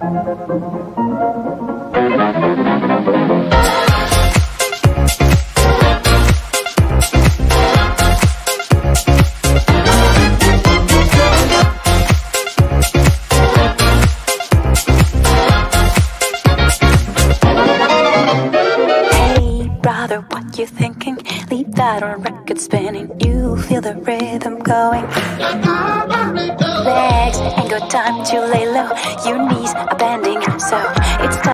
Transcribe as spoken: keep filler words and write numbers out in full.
What you thinking? Leave that on record spinning. You feel the rhythm going. Legs ain't got time to lay low. Your knees are bending, so it's time.